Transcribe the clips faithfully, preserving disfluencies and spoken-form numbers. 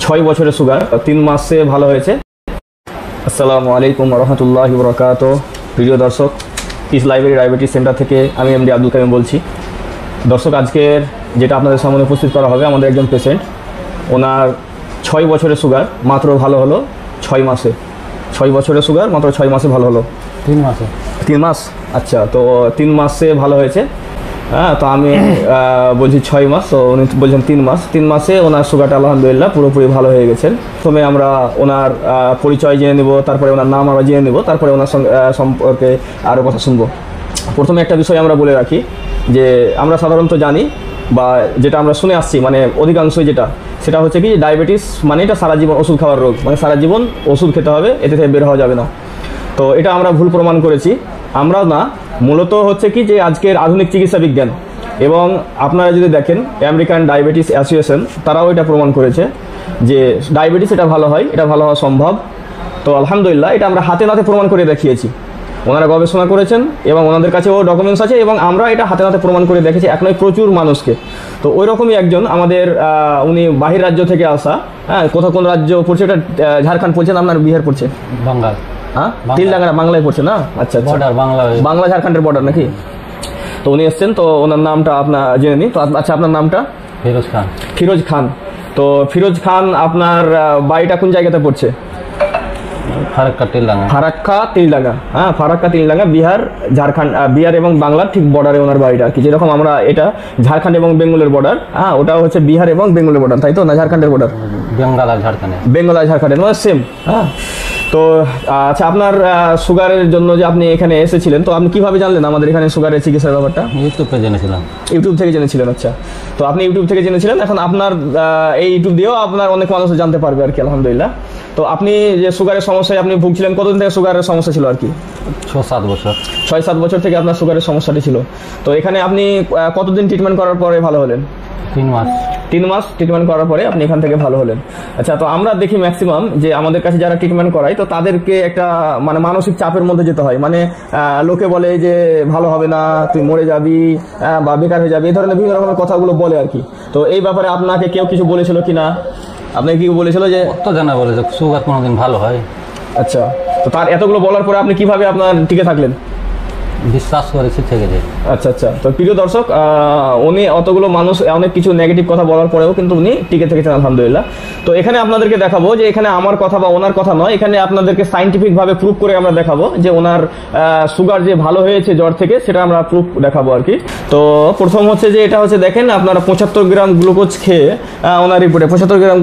ছয় বছরের সুগার, তিন মাসে ভালো হয়েছে। আসসালামু আলাইকুম রহমতুল্লাহি ওয়া বারাকাতুহু। প্রিয় দর্শক, পিস লাইব্রেরি ডায়াবেটিস সেন্টার থেকে আমি এমডি আব্দুল কাইম বলছি। দর্শক, আজকের যেটা আপনাদের সামনে উপস্থিত করা হবে, আমাদের একজন পেশেন্ট, ওনার ছয় বছরের সুগার মাত্র ভালো হলো ছয় মাসে। ছয় বছরের সুগার মাত্র ছয় মাসে ভালো হলো। তিন মাসে তিন মাস আচ্ছা, তো তিন মাসে ভালো হয়েছে। হ্যাঁ, তো আমি বলছি ছয় মাস, তো উনি বলছেন তিন মাস। তিন মাসে ওনার সুগারটা আলহামদুলিল্লাহ পুরোপুরি ভালো হয়ে গেছেন। প্রথমে আমরা ওনার পরিচয় জেনে নেব, তারপরে ওনার নাম আমরা জেনে নেব, তারপরে ওনার সম্পর্কে আরও কথা শুনবো। প্রথমে একটা বিষয় আমরা বলে রাখি যে আমরা সাধারণত জানি বা যেটা আমরা শুনে আসছি, মানে অধিকাংশই যেটা, সেটা হচ্ছে কি ডায়াবেটিস মানে এটা সারা জীবন ওষুধ খাওয়ার রোগ, মানে সারা জীবন ওষুধ খেতে হবে, এতে থেকে বের হওয়া যাবে না। তো এটা আমরা ভুল প্রমাণ করেছি। আমরা না, মূলত হচ্ছে কি যে আজকের আধুনিক চিকিৎসা বিজ্ঞান এবং আপনারা যদি দেখেন আমেরিকান ডায়াবেটিস অ্যাসোসিয়েশন, তারাও এটা প্রমাণ করেছে যে ডায়াবেটিস এটা ভালো হয়, এটা ভালো হওয়া সম্ভব। তো আলহামদুলিল্লাহ এটা আমরা হাতে নাতে প্রমাণ করে দেখিয়েছি। ওনারা গবেষণা করেছেন এবং ওনাদের কাছেও ডকুমেন্টস আছে, এবং আমরা এটা হাতে নাতে প্রমাণ করে দেখেছি এক নয় প্রচুর মানুষকে। তো ওই রকমই একজন আমাদের উনি বাহির রাজ্য থেকে আসা। হ্যাঁ, কোথাও কোন রাজ্য পড়ছে? এটা ঝাড়খণ্ড পড়ছে না আপনার বিহার পড়ছে? বাংলায়। হ্যাঁ, তিলডাঙ্গা বাংলায় পড়ছে না? আচ্ছা আচ্ছা, বাংলা বাংলা ঝাড়খণ্ডের বর্ডার নাকি? তো উনি এসছেন, তো ওনার নামটা আপনার জেনে নিই। তো আচ্ছা, আপনার নামটা? ফিরোজ খান। ফিরোজ খান। তো ফিরোজ খান, আপনার বাড়িটা কোন জায়গাতে পড়ছে? ফারাক্কা তিলডাঙ্গা। ফারাক্কা তিলডাঙ্গা, হ্যাঁ, ফারাক্কা তিলডাঙ্গা, বিহার ঝাড়খণ্ড, বিহার এবং বাংলার ঠিক বর্ডারে ওনার বাড়িটা। কি যেরকম আমরা এটা ঝাড়খণ্ড এবং বেঙ্গলের বর্ডার, হ্যাঁ, ওটা হচ্ছে বিহার এবং বেঙ্গলের বর্ডার, তাই তো না? ঝাড়খণ্ডের বর্ডার বেঙ্গল আর ঝাড়খণ্ডে, বেঙ্গল আর ঝাড়খণ্ডের মানে সেম। হ্যাঁ, তো আচ্ছা, আপনার সুগারের জন্য যে আপনি এখানে এসেছিলেন, তো আপনি কিভাবে জানলেন আমাদের এখানে সুগারের চিকিৎসার ব্যাপারটা? ইউটিউবে জেনেছিলাম। ইউটিউব থেকে জেনেছিলেন? আচ্ছা, তো আপনি ইউটিউব থেকে জেনেছিলেন। এখন আপনার এই ইউটিউব দিয়েও আপনার অনেক মানুষ জানতে পারবে আর কি, আলহামদুলিল্লাহ। তো আপনি যে সুগারের সমস্যায় আপনি ভুগছিলেন, কতদিন থেকে সুগারের সমস্যা ছিল আর কি? ছয় সাত বছর। ছয় সাত বছর থেকে আপনার সুগারের সমস্যাটি ছিল। তো এখানে আপনি কতদিন ট্রিটমেন্ট করার পরে ভালো হলেন? তিন মাস। তিন মাস ট্রিটমেন্ট করার পরে আপনি এখান থেকে ভালো হলেন। আচ্ছা, তো আমরা দেখি ম্যাক্সিমাম যে আমাদের কাছে যারা ট্রিটমেন্ট করায়, তো তাদেরকে একটা মানে মানসিক চাপের মধ্যে যেতে হয়। মানে লোকে বলে যে ভালো হবে না, তুই মরে যাবি বা বেকার হয়ে যাবি, এই ধরনের বিভিন্ন রকমের কথাগুলো বলে আর কি। তো এই ব্যাপারে আপনাকে কেউ কিছু বলেছিল কি না? আপনাকে কি বলেছিল যে কত জানা বলে যে সুগার কোনোদিন ভালো হয়? আচ্ছা, তো তার এতগুলো বলার পরে আপনি কিভাবে আপনার টিকে থাকলেন? বিশ্বাস করেছি, থেকে যায়। আচ্ছা আচ্ছা, তো প্রিয় দর্শক, উনি অতগুলো মানুষ অনেক কিছু নেগেটিভ কথা বলার পরেও কিন্তু উনি টিকে থেকেছেন, আলহামদুলিল্লাহ। তো এখানে আপনাদেরকে দেখাবো যে এখানে আমার কথা বা ওনার কথা নয়, এখানে আপনাদেরকে সাইন্টিফিক ভাবে প্রুফ করে আমরা দেখাবো যে ওনার সুগার যে ভালো হয়েছে জ্বর থেকে, সেটা আমরা প্রুফ দেখাবো আর কি। তো প্রথম হচ্ছে যে এটা হচ্ছে দেখেন, আপনারা পঁচাত্তর গ্রাম গ্লুকোজ খেয়ে ওনার রিপোর্টে পঁচাত্তর গ্রাম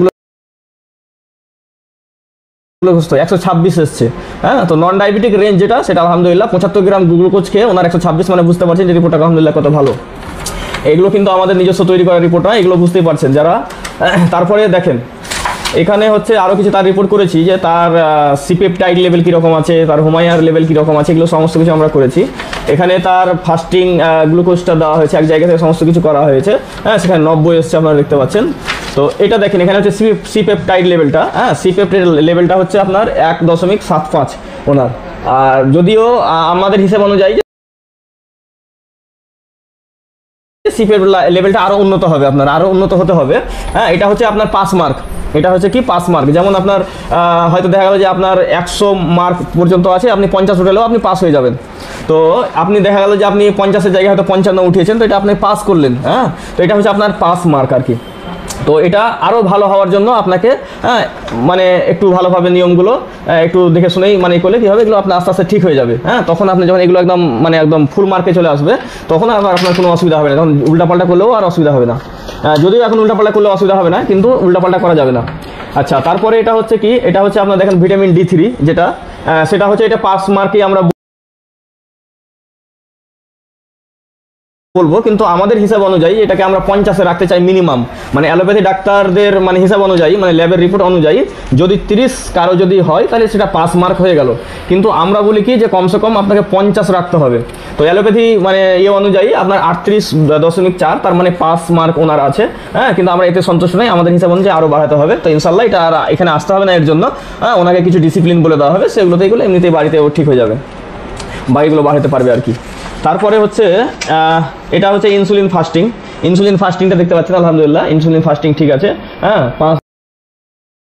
একশো ছাব্বিশ এসছে। হ্যাঁ, তো নন ডায়াবেটিক রেঞ্জ যেটা, সেটা আলহামদুলিল্লাহ পঁচাত্তর গ্রাম গ্লুকোজ খেয়ে ওনার একশো ছাব্বিশ, মানে বুঝতে পারছেন যে রিপোর্টটা আলহামদুলিল্লাহ কত ভালো। এগুলো কিন্তু আমাদের নিজস্ব তৈরি করা রিপোর্ট নয়, এগুলো বুঝতেই পারছেন যারা। তারপরে দেখেন এখানে হচ্ছে আরও কিছু তার রিপোর্ট করেছি যে তার সিপেপটাইড লেভেল কীরকম আছে, তার হোমায়ার লেভেল কীরকম আছে, এগুলো সমস্ত কিছু আমরা করেছি। এখানে তার ফাস্টিং গ্লুকোজটা দেওয়া হয়েছে, এক জায়গা থেকে সমস্ত কিছু করা হয়েছে। হ্যাঁ, সেখানে নব্বই এসছে, আপনারা দেখতে পাচ্ছেন। তো এটা দেখেন, এখানে হচ্ছে সিপেপটাইড লেভেলটা, হ্যাঁ, সিপেপটাইড লেভেলটা হচ্ছে আপনার এক দশমিক সাত পাঁচ ওনার। আর যদিও আমাদের হিসাব অনুযায়ী সিপেপ লেভেলটা আরো উন্নত হবে, আপনার আরো উন্নত হতে হবে। হ্যাঁ, এটা হচ্ছে আপনার পাস মার্ক, এটা হচ্ছে কি পাস মার্ক। যেমন আপনার হয়তো দেখা গেল যে আপনার একশো মার্ক পর্যন্ত আছে, আপনি পঞ্চাশ উঠলেও আপনি পাস হয়ে যাবেন। তো আপনি দেখা গেল যে আপনি পঞ্চাশের জায়গায় হয়তো পঞ্চান্ন উঠিয়েছেন, তো এটা আপনি পাস করলেন। হ্যাঁ, তো এটা হচ্ছে আপনার পাস মার্ক আর কি। তো এটা আরও ভালো হওয়ার জন্য আপনাকে হ্যাঁ মানে একটু ভালোভাবে নিয়মগুলো একটু দেখে শুনেই মানে করলে কী হবে, এগুলো আপনার আস্তে আস্তে ঠিক হয়ে যাবে। হ্যাঁ, তখন আপনি যখন এগুলো একদম মানে একদম ফুল মার্কে চলে আসবে, তখন আবার আপনার কোনো অসুবিধা হবে না, তখন উল্টাপাল্টা করলেও আর অসুবিধা হবে না। যদিও এখন উল্টাপাল্টা করলে অসুবিধা হবে না, কিন্তু উল্টাপাল্টা করা যাবে না। আচ্ছা, তারপরে এটা হচ্ছে কি, এটা হচ্ছে আপনার দেখেন ভিটামিন ডি থ্রি যেটা, সেটা হচ্ছে এটা পাস মার্কেই আমরা বলবো, কিন্তু আমাদের হিসাব অনুযায়ী এটাকে আমরা পঞ্চাশে রাখতে চাই মিনিমাম। মানে অ্যালোপ্যাথি ডাক্তারদের মানে হিসাব অনুযায়ী, মানে ল্যাবের রিপোর্ট অনুযায়ী যদি তিরিশ কারো যদি হয়, তাহলে সেটা পাস মার্ক হয়ে গেল। কিন্তু আমরা বলি কি যে কমসে কম আপনাকে পঞ্চাশ রাখতে হবে। তো অ্যালোপ্যাথি মানে ইয়ে অনুযায়ী আপনার আটত্রিশ দশমিক চার, তার মানে পাস মার্ক ওনার আছে। হ্যাঁ, কিন্তু আমরা এতে সন্তুষ্ট নই, আমাদের হিসাব অনুযায়ী আরও বাড়াতে হবে। তো ইনশাল্লাহ এটা আর এখানে আসতে হবে না এর জন্য। হ্যাঁ, ওনাকে কিছু ডিসিপ্লিন বলে দেওয়া হবে, সেগুলোতে এগুলো এমনিতেই বাড়িতেও ঠিক হয়ে যাবে, বাড়িগুলো বাড়াতে পারবে আর কি। তারপরে হচ্ছে এটা হচ্ছে ইনসুলিন ফাস্টিং। ইনসুলিন ফাস্টিংটা দেখতে পাচ্ছেন, আলহামদুলিল্লাহ ইনসুলিন ফাস্টিং ঠিক আছে। হ্যাঁ, পাঁচ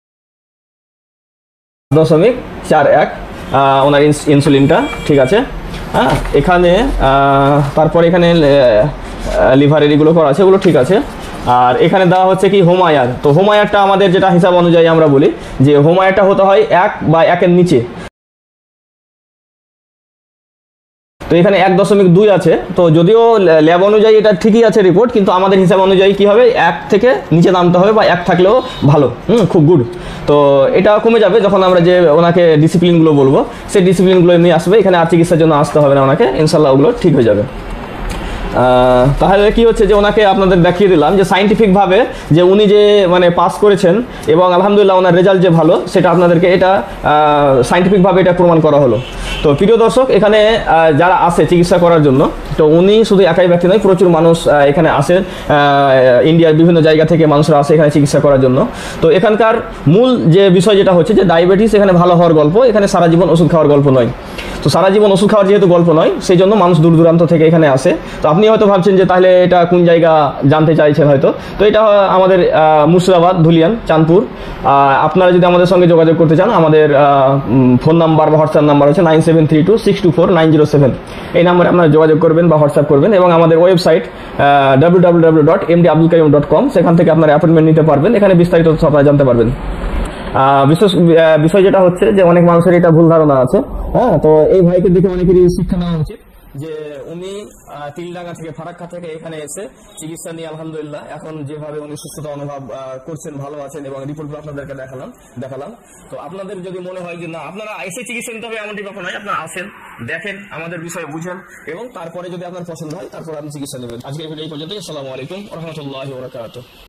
দশমিক চার এক ওনার ইনসুলিনটা, ঠিক আছে। হ্যাঁ, এখানে তারপর এখানে লিভারের এগুলো করা আছে, ওগুলো ঠিক আছে। আর এখানে দেওয়া হচ্ছে কি হোম আয়ার। তো হোম আয়ারটা আমাদের যেটা হিসাব অনুযায়ী আমরা বলি যে হোম আয়ারটা হতে হয় এক বা একের নিচে। তো এখানে এক দশমিক দুই আছে। তো যদিও ল্যাব অনুযায়ী এটা ঠিকই আছে রিপোর্ট, কিন্তু আমাদের হিসাব অনুযায়ী কি হবে, এক থেকে নিচে নামতে হবে, বা এক থাকলেও ভালো, হুম খুব গুড। তো এটা কমে যাবে যখন আমরা যে ওনাকে ডিসিপ্লিনগুলো বলবো, সেই ডিসিপ্লিনগুলো নিয়ে আসবে এখানে, আর চিকিৎসার জন্য আসতে হবে না ওনাকে, ইনশাল্লাহ ওগুলো ঠিক হয়ে যাবে। তাহলে কি হচ্ছে যে ওনাকে আপনাদের দেখিয়ে দিলাম যে সাইন্টিফিকভাবে যে উনি যে মানে পাস করেছেন এবং আলহামদুলিল্লাহ ওনার রেজাল্ট যে ভালো, সেটা আপনাদেরকে এটা সাইন্টিফিকভাবে এটা প্রমাণ করা হলো। তো প্রিয় দর্শক, এখানে যারা আসে চিকিৎসা করার জন্য, তো উনি শুধু একাই ব্যক্তি নয়, প্রচুর মানুষ এখানে আসে, ইন্ডিয়ার বিভিন্ন জায়গা থেকে মানুষরা আসে এখানে চিকিৎসা করার জন্য। তো এখানকার মূল যে বিষয় যেটা হচ্ছে যে ডায়াবেটিস এখানে ভালো হওয়ার গল্প, এখানে সারা জীবন ওষুধ খাওয়ার গল্প নয়। তো সারা জীবন ওষুধ খাওয়ার যেহেতু গল্প নয়, সেই জন্য মানুষ দূর দূরান্ত থেকে এখানে আসে। তো আপনি হয়তো ভাবছেন যে তাহলে এটা কোন জায়গা জানতে চাইছেন হয়তো। তো এটা আমাদের মুর্শিদাবাদ, ধুলিয়ান, চাঁদপুর। আপনারা যদি আমাদের সঙ্গে যোগাযোগ করতে চান, আমাদের ফোন নাম্বার বা হোয়াটসঅ্যাপ নাম্বার হচ্ছে nine seven three two six two four nine zero seven. এই নাম্বারে আপনারা যোগাযোগ করবেন বা হোয়াটসঅ্যাপ করবেন, এবং আমাদের website W W W dot M D Abdul Qayyum dot com, সেখান থেকে আপনারা অ্যাপয়েন্টমেন্ট নিতে পারবেন। এখানে বিস্তারিত আপনারা জানতে পারবেন। বিশেষ বিষয় যেটা হচ্ছে যে অনেক মানুষের এটা ভুল ধারণা আছে। হ্যাঁ, তো এই ভাইকে দেখে অনেকেরই শিক্ষা নেওয়া উচিত যে উনি তিলডাঙ্গা থেকে, ফারাক্কা থেকে এখানে এসে চিকিৎসা নিয়ে আলহামদুলিল্লাহ এখন যেভাবে উনি সুস্থতা অনুভব করছেন, ভালো আছেন, এবং রিপোর্টগুলো আপনাদেরকে দেখালাম দেখালাম তো আপনাদের যদি মনে হয় যে না আপনারা এসে চিকিৎসা নিতে হবে এমনটি ব্যাপার নয়, আপনারা আসেন, দেখেন, আমাদের বিষয়ে বুঝেন, এবং তারপরে যদি আপনার পছন্দ হয় তারপর আপনি চিকিৎসা নেবেন। আজকের ভিডিও এই পর্যন্তই। আসসালামু আলাইকুম ওয়া রাহমাতুল্লাহি ওয়া বারাকাতুহু।